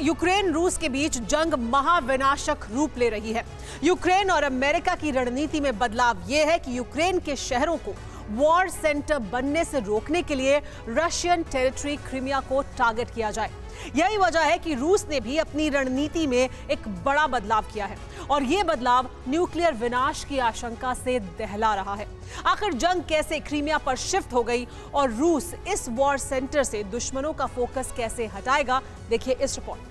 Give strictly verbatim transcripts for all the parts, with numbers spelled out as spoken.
Ukraine रूस के बीच जंग महाविनाशक रूप ले रही है। यूक्रेन और अमेरिका की रणनीति में बदलाव यह है कि यूक्रेन के शहरों को वॉर सेंटर बनने से रोकने के लिए रशियन टेरिटरी क्रीमिया को टारगेट किया जाए। यही वजह है कि रूस ने भी अपनी रणनीति में एक बड़ा बदलाव किया है और यह बदलाव न्यूक्लियर विनाश की आशंका से दहला रहा है। आखिर जंग कैसे क्रीमिया पर शिफ्ट हो गई और रूस इस वॉर सेंटर से दुश्मनों का फोकस कैसे हटाएगा, देखिए इस रिपोर्ट में।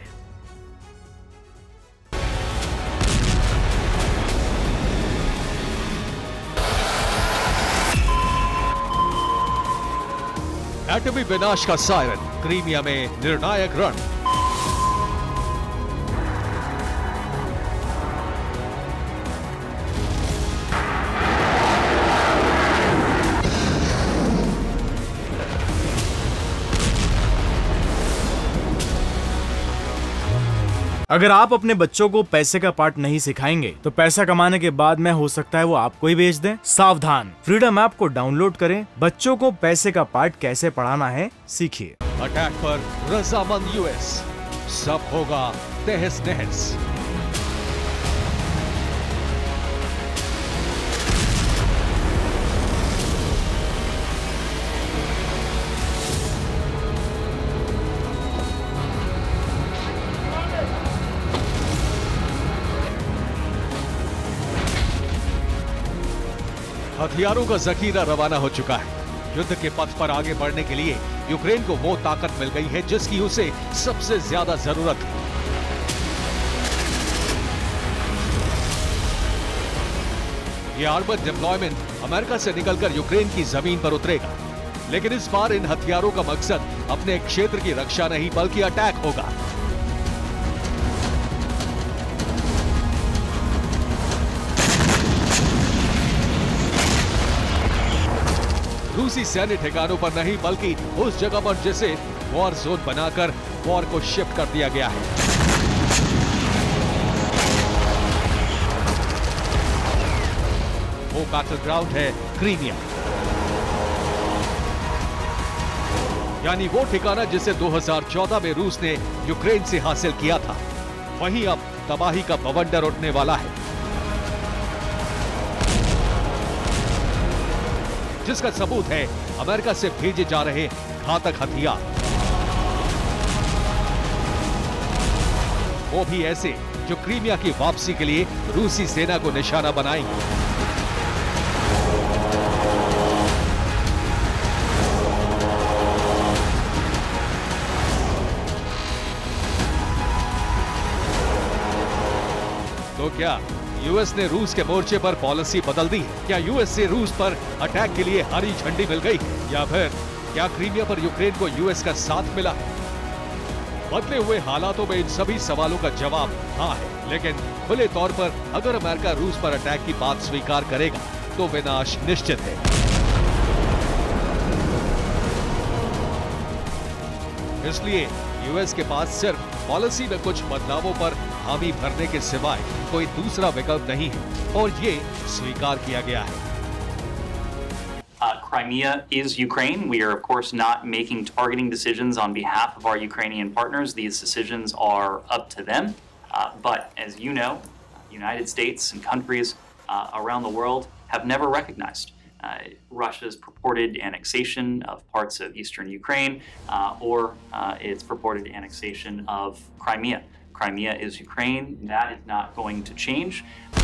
एटमी विनाश का सायरन, क्रीमिया में निर्णायक रण। अगर आप अपने बच्चों को पैसे का पार्ट नहीं सिखाएंगे तो पैसा कमाने के बाद में हो सकता है वो आपको ही बेच दें। सावधान, फ्रीडम ऐप को डाउनलोड करें, बच्चों को पैसे का पार्ट कैसे पढ़ाना है सीखिए। अटैक पर रजामंद यूएस, सब होगा तहस नहस। हथियारों का जखीरा रवाना हो चुका है। युद्ध के पथ पर आगे बढ़ने के लिए यूक्रेन को वो ताकत मिल गई है जिसकी उसे सबसे ज्यादा जरूरत है। ये आर्मर्ड डिप्लॉयमेंट अमेरिका से निकलकर यूक्रेन की जमीन पर उतरेगा, लेकिन इस बार इन हथियारों का मकसद अपने क्षेत्र की रक्षा नहीं बल्कि अटैक होगा। रूसी सैन्य ठिकानों पर नहीं बल्कि उस जगह पर जिसे वॉर जोन बनाकर वॉर को शिफ्ट कर दिया गया है। वो बैटल ग्राउंड है क्रीमिया, यानी वो ठिकाना जिसे दो हज़ार चौदह में रूस ने यूक्रेन से हासिल किया था। वहीं अब तबाही का बवंडर उठने वाला है, जिसका सबूत है अमेरिका से भेजे जा रहे घातक हथियार, वो भी ऐसे जो क्रीमिया की वापसी के लिए रूसी सेना को निशाना बनाएंगे। तो क्या यूएस ने रूस के मोर्चे पर पॉलिसी बदल दी है? क्या यूएस से रूस पर अटैक के लिए हरी झंडी मिल गई है? या फिर क्या क्रीमिया पर यूक्रेन को यूएस का साथ मिला है? बदले हुए हालातों में इन सभी सवालों का जवाब हाँ है, लेकिन खुले तौर पर अगर अमेरिका रूस पर अटैक की बात स्वीकार करेगा तो विनाश निश्चित है। इसलिए यूएस के पास सिर्फ पॉलिसी में कुछ बदलावों पर हामी भरने के सिवाय कोई दूसरा विकल्प नहीं है और ये स्वीकार किया गया है। Uh, Crimea is Ukraine. We are, of course, not making targeting decisions on behalf of our Ukrainian partners. These decisions are up to them. Uh, but as you know, the United States and countries uh, around the world have never recognized uh, Russia's purported annexation of parts of eastern Ukraine uh, or uh, its purported annexation of Crimea. Crimea is Ukraine. That is not going to change.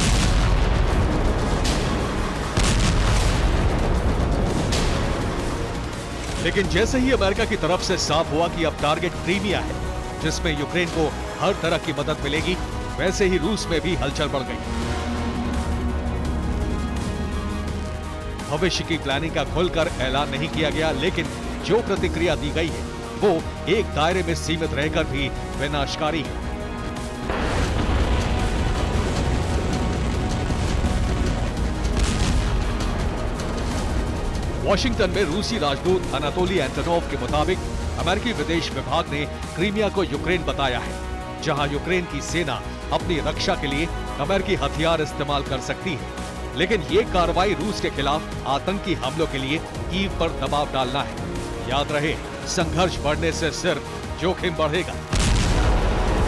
लेकिन जैसे ही America की तरफ से साफ हुआ कि अब target Crimea है, जिसमें यूक्रेन को हर तरह की मदद मिलेगी, वैसे ही रूस में भी हलचल बढ़ गई। भविष्य की प्लानिंग का खुलकर ऐलान नहीं किया गया, लेकिन जो प्रतिक्रिया दी गई है वो एक दायरे में सीमित रहकर भी विनाशकारी है। वॉशिंगटन में रूसी राजदूत अनातोली एंटोनोव के मुताबिक अमेरिकी विदेश विभाग ने क्रीमिया को यूक्रेन बताया है, जहां यूक्रेन की सेना अपनी रक्षा के लिए अमेरिकी हथियार इस्तेमाल कर सकती है। लेकिन ये कार्रवाई रूस के खिलाफ आतंकी हमलों के लिए कीव पर दबाव डालना है। याद रहे, संघर्ष बढ़ने से सिर्फ जोखिम बढ़ेगा।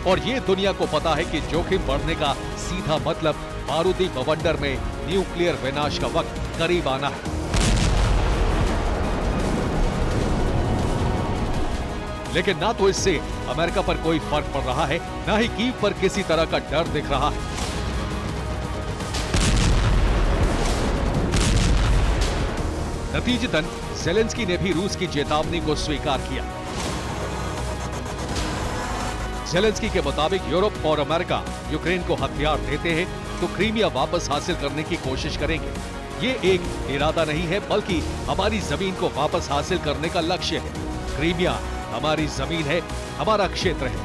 और ये दुनिया को पता है कि जोखिम बढ़ने का सीधा मतलब बारूदी बवंडर में न्यूक्लियर विनाश का वक्त करीब आना है। लेकिन ना तो इससे अमेरिका पर कोई फर्क पड़ रहा है, ना ही कीव पर किसी तरह का डर दिख रहा है। नतीजतन ज़ेलेंस्की ने भी रूस की चेतावनी को स्वीकार किया। ज़ेलेंस्की के मुताबिक यूरोप और अमेरिका यूक्रेन को हथियार देते हैं तो क्रीमिया वापस हासिल करने की कोशिश करेंगे। ये एक इरादा नहीं है, बल्कि हमारी जमीन को वापस हासिल करने का लक्ष्य है। क्रीमिया हमारी जमीन है, हमारा क्षेत्र है।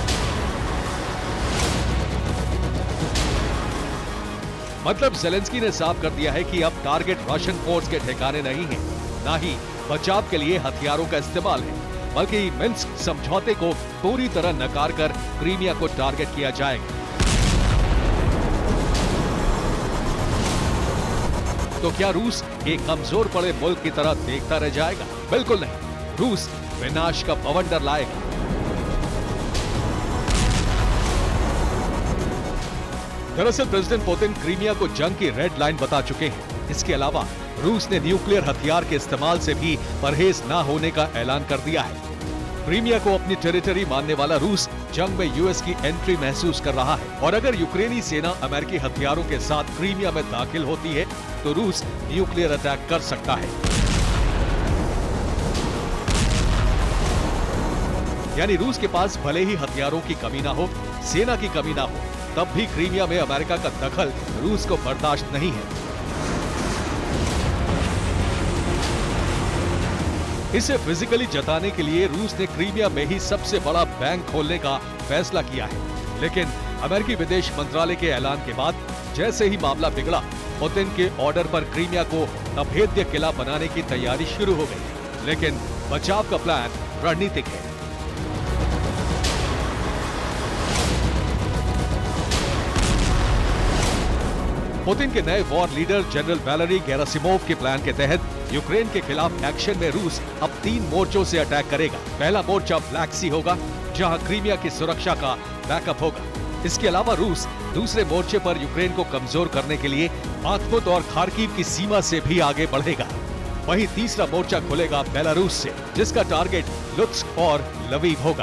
मतलब ज़ेलेंस्की ने साफ कर दिया है कि अब टारगेट रशियन फोर्स के ठिकाने नहीं है, ना ही बचाव के लिए हथियारों का इस्तेमाल है, बल्कि मिन्स्क समझौते को पूरी तरह नकार कर क्रीमिया को टारगेट किया जाएगा। तो क्या रूस एक कमजोर पड़े मुल्क की तरह देखता रह जाएगा? बिल्कुल नहीं। रूस विनाश का बवंडर लाएगा। दरअसल प्रेसिडेंट पुतिन क्रीमिया को जंग की रेड लाइन बता चुके हैं। इसके अलावा रूस ने न्यूक्लियर हथियार के इस्तेमाल से भी परहेज न होने का ऐलान कर दिया है। क्रीमिया को अपनी टेरिटरी मानने वाला रूस जंग में यूएस की एंट्री महसूस कर रहा है और अगर यूक्रेनी सेना अमेरिकी हथियारों के साथ क्रीमिया में दाखिल होती है तो रूस न्यूक्लियर अटैक कर सकता है। यानी रूस के पास भले ही हथियारों की कमी ना हो, सेना की कमी ना हो, तब भी क्रीमिया में अमेरिका का दखल रूस को बर्दाश्त नहीं है। इसे फिजिकली जताने के लिए रूस ने क्रीमिया में ही सबसे बड़ा बैंक खोलने का फैसला किया है। लेकिन अमेरिकी विदेश मंत्रालय के ऐलान के बाद जैसे ही मामला बिगड़ा, पुतिन के ऑर्डर पर क्रीमिया को अभेद्य किला बनाने की तैयारी शुरू हो गई। लेकिन बचाव का प्लान रणनीतिक है। पुतिन के नए war leader general Valery Gerasimov के प्लान के तहत यूक्रेन के खिलाफ एक्शन में रूस अब तीन मोर्चों से अटैक करेगा। पहला मोर्चा ब्लैक सी होगा, जहां क्रीमिया की सुरक्षा का बैकअप होगा। इसके अलावा रूस दूसरे मोर्चे पर यूक्रेन को कमजोर करने के लिए बाख्मुत और खार्किव की सीमा से भी आगे बढ़ेगा। वहीं तीसरा मोर्चा खुलेगा बेलारूस से, जिसका टारगेट लुत्स्क और लवीव होगा।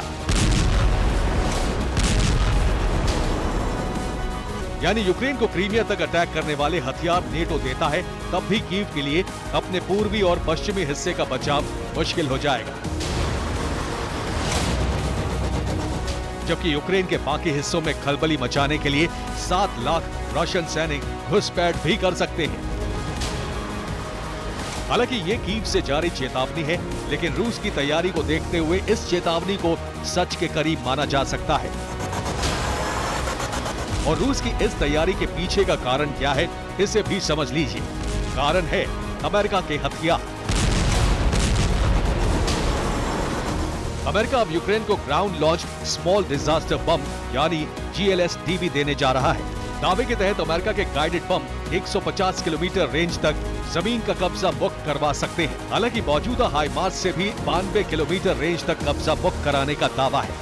यानी यूक्रेन को क्रीमिया तक अटैक करने वाले हथियार नेटो देता है, तब भी कीव के लिए अपने पूर्वी और पश्चिमी हिस्से का बचाव मुश्किल हो जाएगा। जबकि यूक्रेन के बाकी हिस्सों में खलबली मचाने के लिए सात लाख रशियन सैनिक घुसपैठ भी कर सकते हैं। हालांकि ये कीव से जारी चेतावनी है, लेकिन रूस की तैयारी को देखते हुए इस चेतावनी को सच के करीब माना जा सकता है। और रूस की इस तैयारी के पीछे का कारण क्या है, इसे भी समझ लीजिए। कारण है अमेरिका के हथियार। अमेरिका अब यूक्रेन को ground launch small disaster bomb यानी G L S D B देने जा रहा है। दावे के तहत अमेरिका के गाइडेड बम एक सौ पचास किलोमीटर रेंज तक जमीन का कब्जा मुक्त करवा सकते हैं। हालांकि मौजूदा हाईमार्स से भी बानवे किलोमीटर रेंज तक कब्जा मुक्त कराने का दावा है।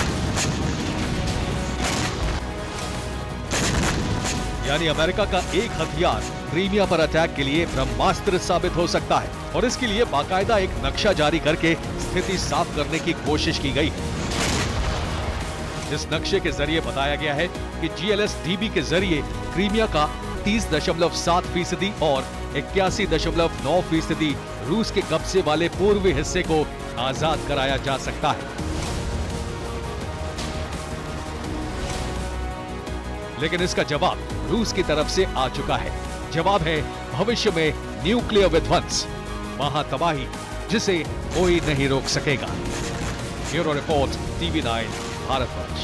यानी अमेरिका का एक हथियार क्रीमिया पर अटैक के लिए ब्रह्मास्त्र साबित हो सकता है और इसके लिए बाकायदा एक नक्शा जारी करके स्थिति साफ करने की कोशिश की गई है। इस नक्शे के जरिए बताया गया है कि G L S D B के जरिए क्रीमिया का तीस दशमलव सात फीसदी और इक्यासी दशमलव नौ फीसदी रूस के कब्जे वाले पूर्वी हिस्से को आजाद कराया जा सकता है। लेकिन इसका जवाब रूस की तरफ से आ चुका है। जवाब है भविष्य में न्यूक्लियर विध्वंस, महातबाही, जिसे कोई नहीं रोक सकेगा। Bureau report, TV nine, Bharatvarsh.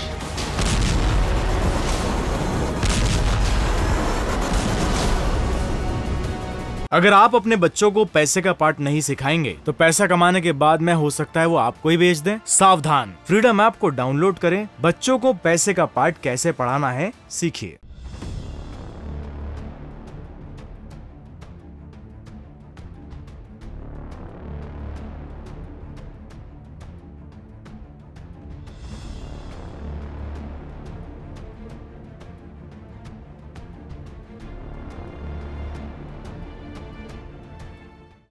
अगर आप अपने बच्चों को पैसे का पाठ नहीं सिखाएंगे तो पैसा कमाने के बाद में हो सकता है वो आपको ही बेच दें। सावधान, फ्रीडम ऐप को डाउनलोड करें, बच्चों को पैसे का पाठ कैसे पढ़ाना है सीखिए।